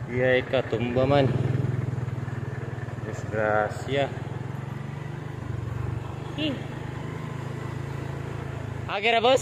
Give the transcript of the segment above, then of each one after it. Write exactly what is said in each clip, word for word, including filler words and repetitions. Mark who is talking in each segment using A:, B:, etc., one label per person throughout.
A: Ya, ikaw tumba man. Desgracia. Ih. Akhirnya bos.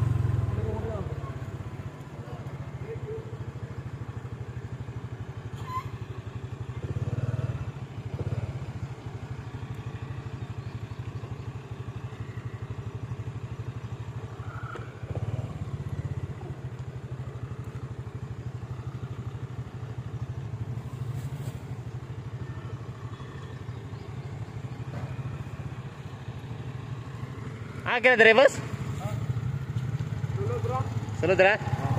A: Akhirnya dari bos.
B: Dulu bro.
A: Selalu dah.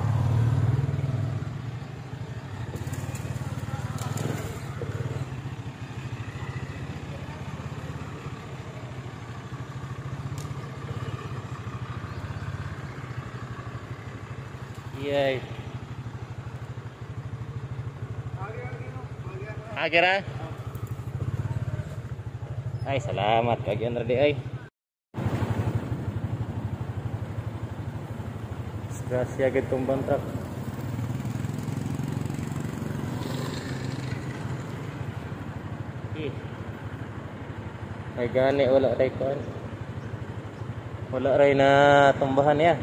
A: Iya. Akhirnya. Ay, salamat bagian tadi ay. Gracia ke tumbang truk. Ih. Ay gani wala ray kon. Wala ray na tumbahan ya.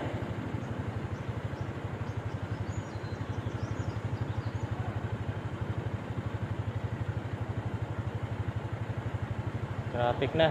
A: Traffic na.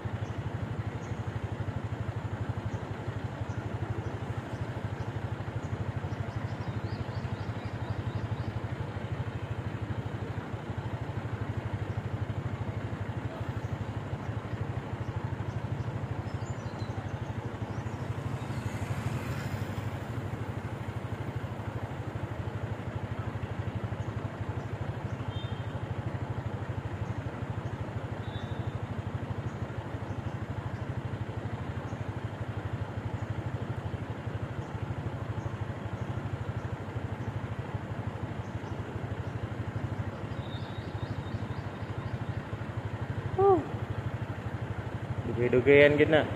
A: Dugay-dugayan gid na.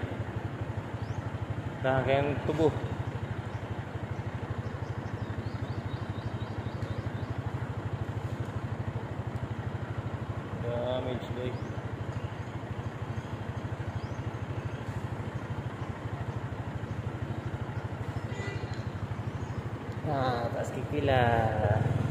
A: Sa kayang tubo. Damage day. Ah, tas kikila.